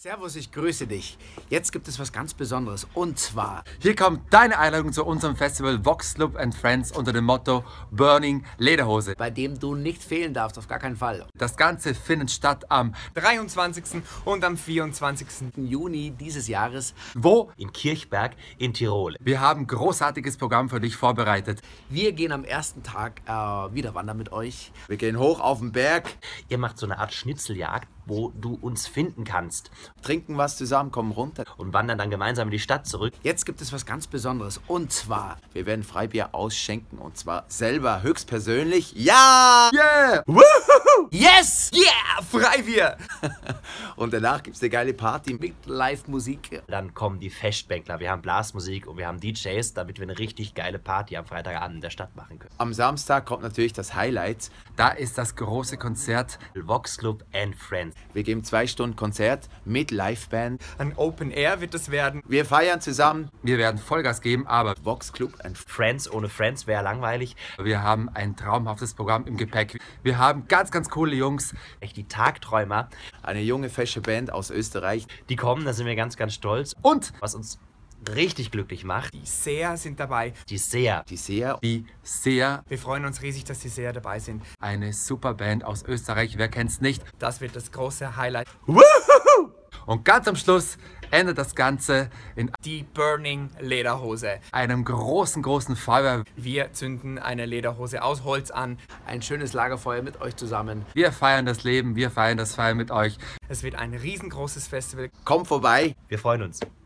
Servus, ich grüße dich. Jetzt gibt es was ganz Besonderes und zwar... Hier kommt deine Einladung zu unserem Festival Vox Club and Friends unter dem Motto Burning Lederhose, bei dem du nicht fehlen darfst, auf gar keinen Fall. Das Ganze findet statt am 23. und am 24. Juni dieses Jahres. Wo? In Kirchberg in Tirol. Wir haben ein großartiges Programm für dich vorbereitet. Wir gehen am ersten Tag wieder wandern mit euch. Wir gehen hoch auf den Berg, Ihr macht so eine Art Schnitzeljagd, wo du uns finden kannst Trinken was zusammen, kommen runter. und wandern dann gemeinsam in die Stadt zurück. Jetzt gibt es was ganz Besonderes und zwar... wir werden Freibier ausschenken und zwar selber höchstpersönlich. Ja! Yeah! Woohoo! Yes! Yeah, Freibier! Und danach gibt es eine geile Party Mit Live-Musik. Dann kommen die Festbänkler, wir haben Blasmusik und wir haben DJs, damit wir eine richtig geile Party am Freitagabend in der Stadt machen können. Am Samstag kommt natürlich das Highlight. Da ist das große Konzert. Vox Club and Friends. Wir geben 2 Stunden Konzert mit Liveband. Ein Open Air wird es werden. Wir feiern zusammen. Wir werden Vollgas geben, aber Vox Club and Friends ohne Friends wäre langweilig. wir haben ein traumhaftes Programm im Gepäck. Wir haben ganz coole Jungs. Echt die Tagträumer, Eine junge, fesche Band aus Österreich. die kommen, da sind wir ganz stolz. Und Was uns richtig glücklich macht, Die Seher sind dabei. die Seher. die Seher, Wir freuen uns riesig, dass die Seher dabei sind. eine super Band aus Österreich. Wer kennt's nicht? Das wird das große Highlight. Und ganz am Schluss endet das Ganze in Die Burning Lederhose. einem großen Feuer. Wir zünden eine Lederhose aus Holz an. Ein schönes Lagerfeuer mit euch zusammen. Wir feiern das Leben, wir feiern das Feiern mit euch. Es wird ein riesengroßes Festival. Kommt vorbei. Wir freuen uns.